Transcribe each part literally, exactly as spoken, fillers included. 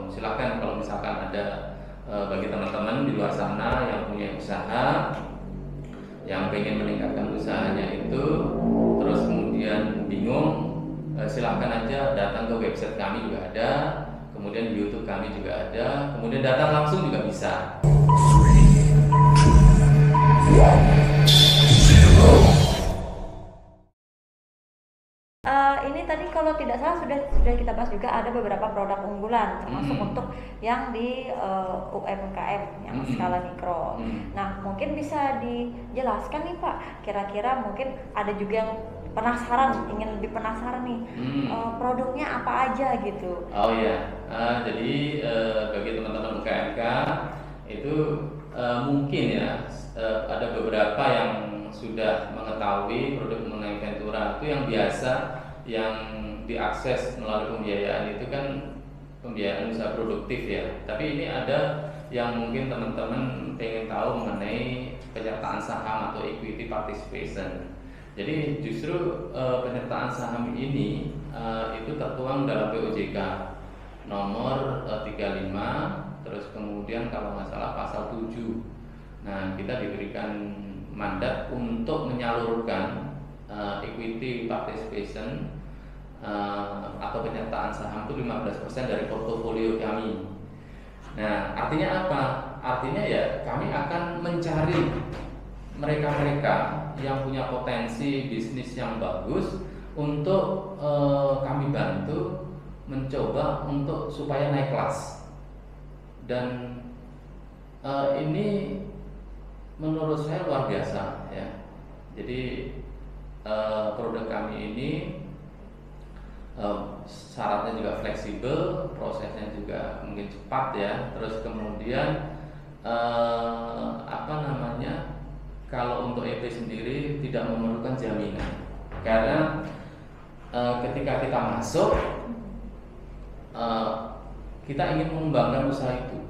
silakan kalau misalkan ada uh, bagi teman-teman di luar sana yang punya usaha, yang pengen meningkatkan usahanya itu, terus kemudian bingung, uh, silakan aja datang ke website kami juga ada, kemudian di YouTube kami juga ada, kemudian datang langsung juga bisa. Uh, ini tadi kalau tidak salah sudah sudah kita bahas juga ada beberapa produk unggulan termasuk hmm. untuk yang di uh, U M K M yang hmm. skala mikro. Hmm. Nah mungkin bisa dijelaskan nih Pak, kira-kira mungkin ada juga yang penasaran, ingin lebih penasaran nih hmm. uh, produknya apa aja gitu. Oh iya, uh, jadi uh, bagi teman-teman U K M K itu uh, mungkin ya uh, ada beberapa yang sudah mengetahui produk mengenai Ventura itu yang biasa yang diakses melalui pembiayaan itu kan pembiayaan usaha produktif ya. Tapi ini ada yang mungkin teman-teman pengen tahu mengenai penyertaan saham atau equity participation. Jadi justru e, penyertaan saham ini e, itu tertuang dalam P O J K nomor e, tiga puluh lima, terus kemudian kalau nggak salah pasal tujuh. Nah kita diberikan mandat untuk menyalurkan uh, equity participation uh, atau penyertaan saham itu lima belas persen dari portofolio kami. Nah, artinya apa? Artinya ya kami akan mencari mereka-mereka yang punya potensi bisnis yang bagus untuk uh, kami bantu mencoba untuk supaya naik kelas. Dan uh, ini menurut saya luar biasa ya. Jadi uh, produk kami ini uh, syaratnya juga fleksibel, prosesnya juga mungkin cepat ya. Terus kemudian uh, apa namanya? Kalau untuk E P sendiri tidak memerlukan jaminan, karena uh, ketika kita masuk uh, kita ingin mengembangkan usaha itu.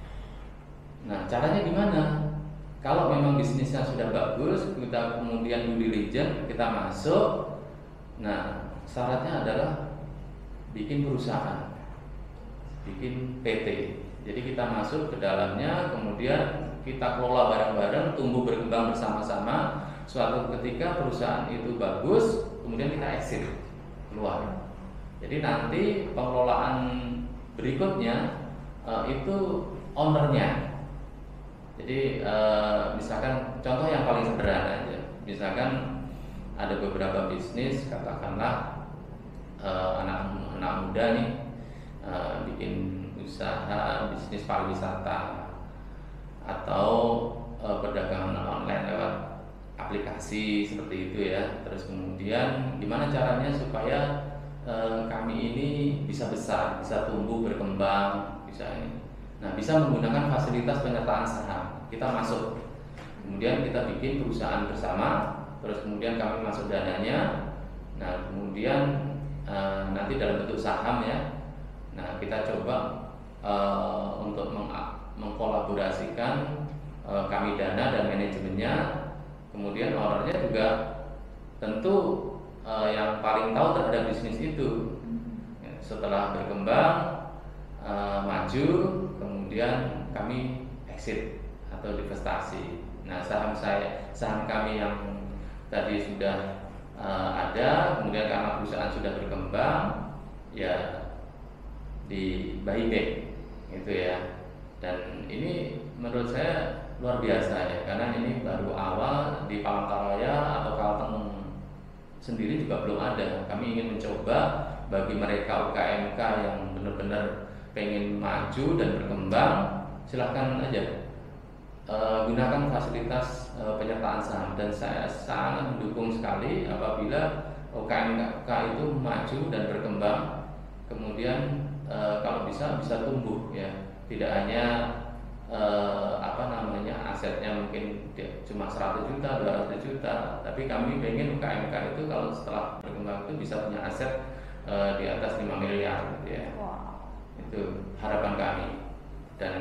Nah, caranya gimana? Kalau memang bisnisnya sudah bagus, kita kemudian due diligence, kita masuk. Nah, syaratnya adalah bikin perusahaan, bikin P T. Jadi kita masuk ke dalamnya, kemudian kita kelola bareng-bareng, tumbuh berkembang bersama-sama. Suatu ketika perusahaan itu bagus, kemudian kita exit keluar. Jadi nanti pengelolaan berikutnya uh, itu ownernya. Jadi e, misalkan contoh yang paling sederhana aja, misalkan ada beberapa bisnis, katakanlah e, anak anak muda nih e, bikin usaha bisnis pariwisata atau e, perdagangan online lewat aplikasi seperti itu ya. Terus kemudian gimana caranya supaya e, kami ini bisa besar, bisa tumbuh berkembang, bisa ini. Nah, bisa menggunakan fasilitas penyertaan saham. Kita masuk, kemudian kita bikin perusahaan bersama, terus kemudian kami masuk dananya. Nah, kemudian e, nanti dalam bentuk saham ya. Nah, kita coba e, untuk meng mengkolaborasikan e, kami dana dan manajemennya. Kemudian ownernya juga tentu e, yang paling tahu terhadap bisnis itu. Setelah berkembang, e, maju, kemudian kami exit atau divestasi. Nah, saham saya, saham kami yang tadi sudah uh, ada, kemudian karena perusahaan sudah berkembang, ya di buyback, gitu ya. Dan ini menurut saya luar biasa ya, karena ini baru awal di Palangkaraya atau Kalteng sendiri juga belum ada. Kami ingin mencoba bagi mereka U K M K yang benar-benar pengen maju dan berkembang, silahkan aja e, gunakan fasilitas e, penyertaan saham. Dan saya sangat mendukung sekali apabila U K M K itu maju dan berkembang, kemudian e, kalau bisa bisa tumbuh ya, tidak hanya e, apa namanya asetnya mungkin cuma seratus juta, dua ratus juta, tapi kami pengen U K M K itu kalau setelah berkembang itu bisa punya aset e, di atas lima miliar gitu ya. Wow. Itu harapan kami. Dan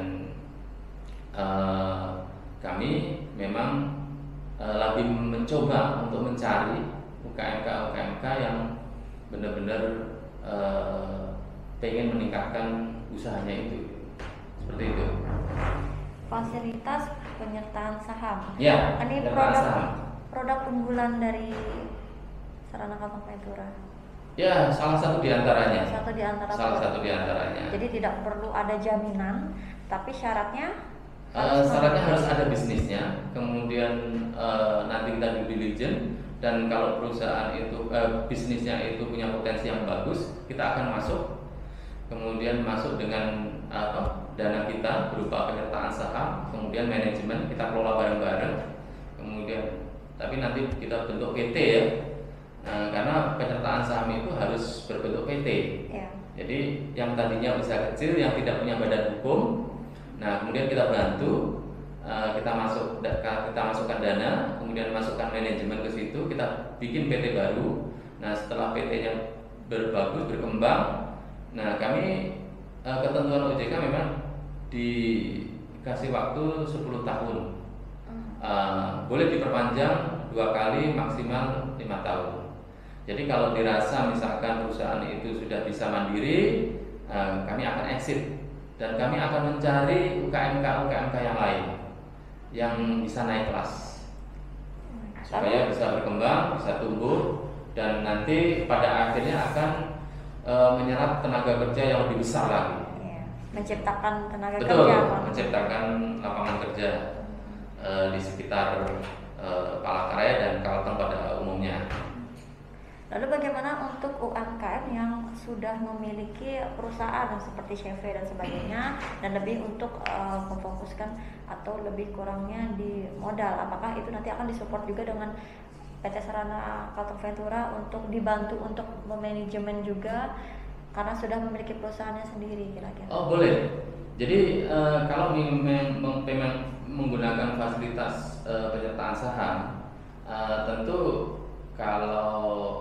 uh, kami memang uh, lagi mencoba untuk mencari U K M K U K M K yang benar-benar uh, pengen meningkatkan usahanya itu. Seperti itu. Fasilitas penyertaan saham. Ya, Ini penyertaan produk saham. produk unggulan dari Sarana Kantong Ventura. Ya, salah satu diantaranya. Satu di antara Salah produk. satu diantaranya. Jadi tidak perlu ada jaminan, tapi syaratnya Uh, syaratnya harus ada bisnisnya, kemudian uh, nanti kita due diligence, dan kalau perusahaan itu uh, bisnisnya itu punya potensi yang bagus, kita akan masuk, kemudian masuk dengan apa, dana kita berupa penyertaan saham, kemudian manajemen kita kelola bareng-bareng, kemudian tapi nanti kita bentuk P T ya, uh, karena penyertaan saham itu harus berbentuk P T. ya. Jadi yang tadinya usaha kecil yang tidak punya badan hukum, nah kemudian kita bantu, uh, kita masuk kita masukkan dana, kemudian masukkan manajemen ke situ, kita bikin P T baru. Nah setelah P T-nya berbagus berkembang, nah kami uh, ketentuan O J K memang dikasih waktu sepuluh tahun, uh, boleh diperpanjang dua kali maksimal lima tahun. Jadi kalau dirasa misalkan perusahaan itu sudah bisa mandiri, uh, kami akan exit. Dan kami akan mencari U K M K U K M K yang lain yang bisa naik kelas supaya bisa berkembang, bisa tumbuh, dan nanti pada akhirnya akan e, menyerap tenaga kerja yang lebih besar lagi. Ya. Menciptakan tenaga Betul, kerja. Pak. menciptakan lapangan kerja e, di sekitar e, Palangkaraya dan Kalteng pada umumnya. Lalu bagaimana untuk U M K M yang sudah memiliki perusahaan seperti C V dan sebagainya, dan lebih untuk uh, memfokuskan atau lebih kurangnya di modal, apakah itu nanti akan disupport juga dengan P T Sarana Kantong Ventura untuk dibantu untuk memanajemen juga karena sudah memiliki perusahaannya sendiri kira-kira? Oh boleh. Jadi uh, kalau memang menggunakan fasilitas uh, penyertaan saham, uh, tentu kalau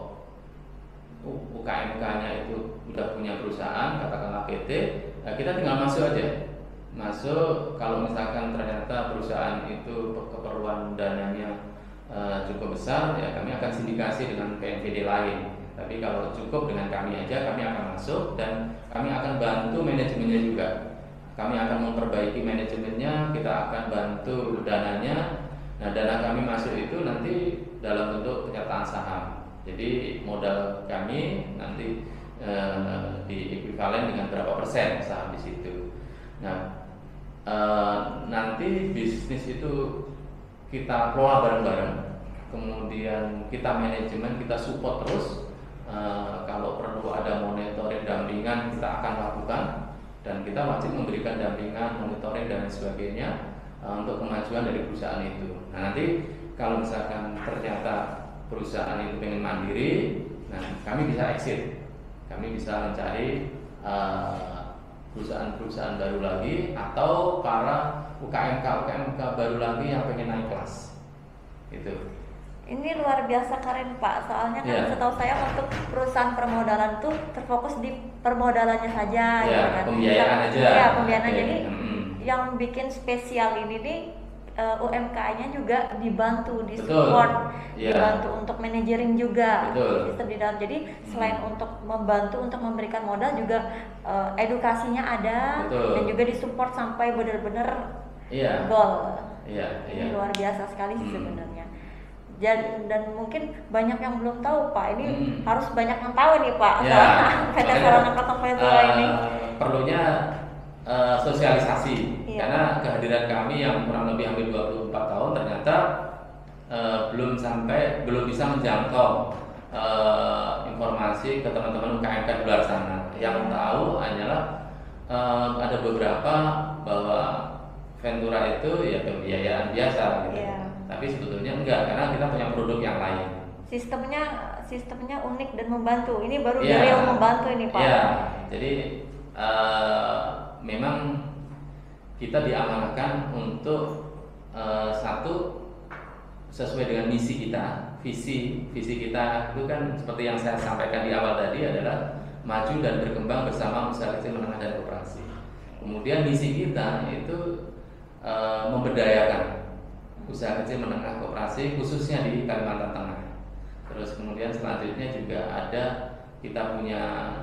U K M K-nya itu udah punya perusahaan, katakanlah P T, nah kita tinggal masuk aja. Masuk, kalau misalkan ternyata perusahaan itu keperluan dananya e, cukup besar, ya kami akan sindikasi dengan P N V D lain. Tapi kalau cukup dengan kami aja, kami akan masuk dan kami akan bantu manajemennya juga. Kami akan memperbaiki manajemennya, kita akan bantu dananya. Nah, dana kami masuk itu nanti dalam bentuk penyertaan saham. Jadi modal kami nanti e, di ekuivalen dengan berapa persen saham di situ. Nah e, nanti bisnis itu kita kelola bareng-bareng, kemudian kita manajemen, kita support terus. E, kalau perlu ada monitoring dampingan kita akan lakukan, dan kita wajib memberikan dampingan, monitoring dan sebagainya e, untuk kemajuan dari perusahaan itu. Nah nanti kalau misalkan ternyata perusahaan itu pengen mandiri, nah kami bisa exit, kami bisa mencari uh, perusahaan-perusahaan baru lagi atau para U K M K U K M K baru lagi yang pengen naik kelas, gitu. Ini luar biasa keren Pak, soalnya kan yeah. setahu saya untuk perusahaan permodalan tuh terfokus di permodalannya saja, yeah, gitu kan? Pembiayaan aja. Iya pembiayaan. Okay. Jadi hmm. yang bikin spesial ini nih uh, U M K-nya juga dibantu, disupport, yeah. dibantu untuk manajering juga. Betul. Sistem di dalam. Jadi selain hmm. untuk membantu untuk memberikan modal juga uh, edukasinya ada. Betul. Dan juga disupport sampai benar-benar yeah. goal. Yeah, yeah. Ini luar biasa sekali hmm. sebenarnya. Dan, dan mungkin banyak yang belum tahu Pak, ini hmm. harus banyak yang tahu nih Pak, ya, P T Sarana Kantong Ventura uh, ini. Perlunya uh, sosialisasi, iya. karena kehadiran kami yang kurang lebih hampir dua puluh empat tahun ternyata uh, belum sampai, belum bisa menjangkau uh, informasi ke teman-teman U K M K di luar sana. Yang tahu hanyalah uh, ada beberapa bahwa Ventura itu ya pembiayaan biasa gitu. Iya. Tapi sebetulnya enggak, karena kita punya produk yang lain. Sistemnya sistemnya unik dan membantu. Ini baru ya, dari yang membantu ini Pak. Iya. Jadi uh, memang kita diamanahkan untuk uh, satu sesuai dengan misi kita, visi visi kita itu kan seperti yang saya sampaikan di awal tadi adalah maju dan berkembang bersama usaha kecil menengah dan koperasi. Kemudian misi kita itu uh, memberdayakan usaha kecil menengah koperasi khususnya di Kalimantan Tengah. Terus kemudian selanjutnya juga ada kita punya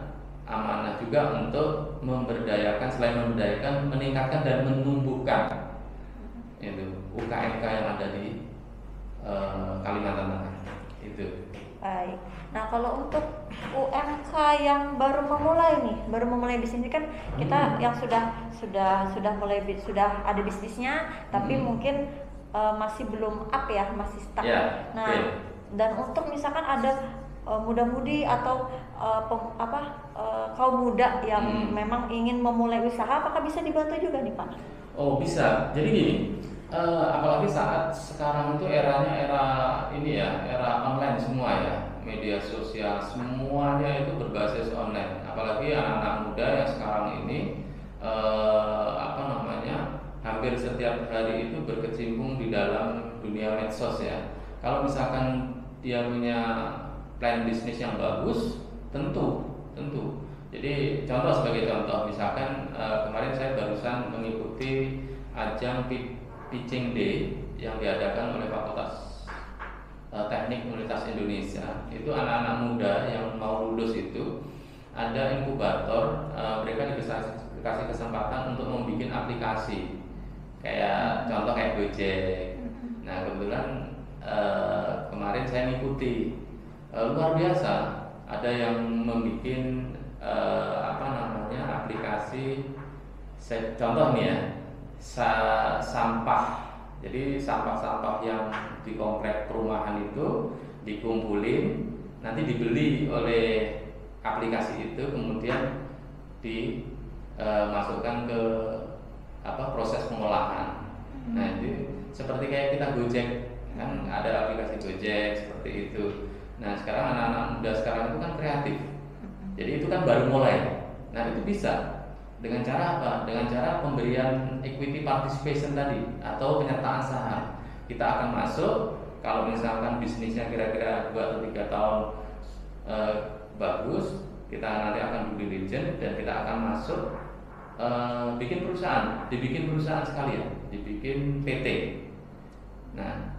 amanah juga untuk memberdayakan, selain memberdayakan, meningkatkan dan menumbuhkan itu U K M K yang ada di uh, Kalimantan Tengah itu. Baik. Nah kalau untuk U M K yang baru memulai nih, baru memulai bisnis ini kan kita hmm. yang sudah sudah sudah mulai sudah ada bisnisnya, tapi hmm. mungkin uh, masih belum up ya, masih stuck. Yeah. Nah okay. dan untuk misalkan ada uh, muda-mudi atau uh, pem, apa uh, kaum muda yang hmm. memang ingin memulai usaha, apakah bisa dibantu juga nih Pak? Oh bisa. Jadi gini, uh, apalagi saat sekarang itu eranya era ini ya, era online semua ya, media sosial semuanya itu berbasis online. Apalagi anak-anak muda yang sekarang ini uh, apa namanya, hampir setiap hari itu berkecimpung di dalam dunia medsos ya. Kalau misalkan dia punya plan bisnis yang bagus, tentu, tentu. Jadi contoh sebagai contoh, misalkan uh, kemarin saya barusan mengikuti ajang pitching day yang diadakan oleh Fakultas uh, Teknik Universitas Indonesia. Itu anak-anak muda yang mau lulus itu ada inkubator, uh, mereka dikasih, dikasih kesempatan untuk membuat aplikasi. Kayak contoh kayak Gojek. Nah kebetulan uh, kemarin saya mengikuti, uh, luar biasa. Ada yang membuat uh, apa namanya aplikasi, contoh nih ya, sa sampah. Jadi sampah-sampah yang di komplek perumahan itu dikumpulin, nanti dibeli oleh aplikasi itu, kemudian dimasukkan ke apa proses pengolahan. Nah itu seperti kayak kita Gojek kan, ada aplikasi Gojek seperti itu. Nah sekarang anak-anak muda sekarang itu kan kreatif, jadi itu kan baru mulai. Nah itu bisa dengan cara apa? Dengan cara pemberian equity participation tadi atau penyertaan saham. Kita akan masuk, kalau misalkan bisnisnya kira-kira dua atau tiga tahun eh, bagus, kita nanti akan due diligence dan kita akan masuk. Uh, bikin perusahaan, dibikin perusahaan sekalian, dibikin P T. Nah,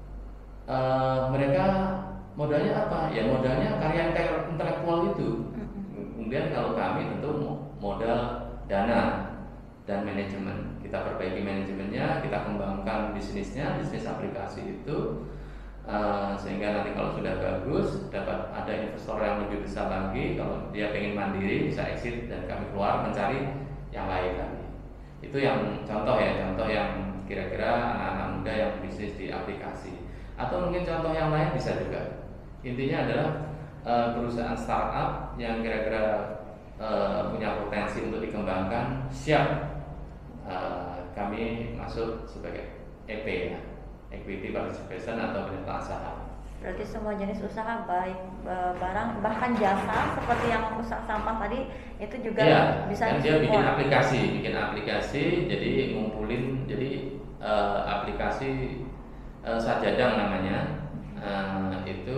uh, mereka modalnya apa? Ya modalnya karya intelektual itu. Kemudian kalau kami tentu modal dana dan manajemen. Kita perbaiki manajemennya, kita kembangkan bisnisnya, bisnis aplikasi itu, uh, sehingga nanti kalau sudah bagus, dapat ada investor yang lebih besar lagi. Kalau dia pengen mandiri, bisa exit dan kami keluar mencari yang lain lagi. Itu yang contoh ya, contoh yang kira-kira anak-anak muda yang bisnis di aplikasi. Atau mungkin contoh yang lain bisa juga. Intinya adalah uh, perusahaan startup yang kira-kira uh, punya potensi untuk dikembangkan, siap uh, kami masuk sebagai E P ya, equity participation atau penyertaan saham. Berarti semua jenis usaha, baik barang bahkan jasa seperti yang usaha sampah tadi itu juga ya, bisa dan dia bikin aplikasi, bikin aplikasi, jadi ngumpulin, jadi uh, aplikasi uh, Sajadang namanya, uh, itu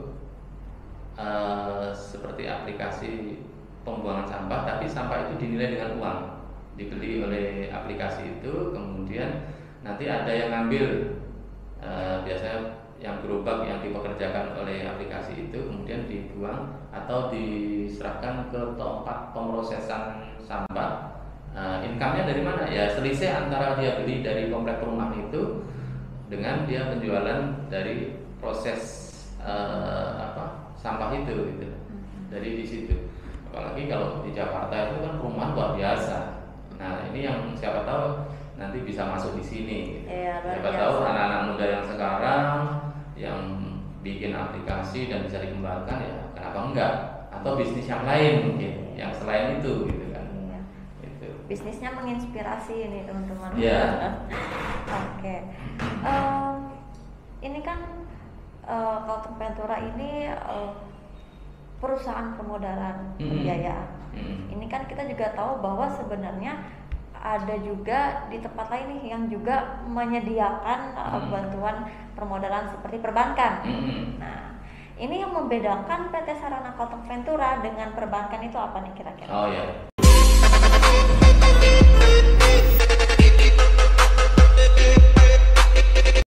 uh, seperti aplikasi pembuangan sampah, tapi sampah itu dinilai dengan uang, dibeli oleh aplikasi itu, kemudian nanti ada yang ngambil, uh, biasanya yang gerobak yang dipekerjakan oleh aplikasi itu kemudian dibuang atau diserahkan ke tempat pemrosesan sampah. Uh, income-nya dari mana? Ya selisih antara dia beli dari komplek perumahan itu dengan dia penjualan dari proses uh, apa sampah itu, gitu. Dari di situ. Apalagi kalau di Jakarta itu kan perumahan luar biasa. Nah ini yang siapa tahu nanti bisa masuk di sini. Gitu. Ya, siapa tahu anak-anak muda yang sekarang yang bikin aplikasi dan bisa dikembangkan, ya kenapa enggak, atau bisnis yang lain mungkin yang selain itu gitu kan. Iya. Itu bisnisnya menginspirasi ini teman-teman. Iya. Oke. Um, ini kan uh, Kalteng Ventura ini uh, perusahaan pemodalan mm-hmm. pembiayaan. Mm-hmm. Ini kan kita juga tahu bahwa sebenarnya ada juga di tempat lain nih yang juga menyediakan uh, bantuan permodalan seperti perbankan. Mm-hmm. Nah, ini yang membedakan P T Sarana Kalteng Ventura dengan perbankan itu apa nih kira-kira? Oh ya.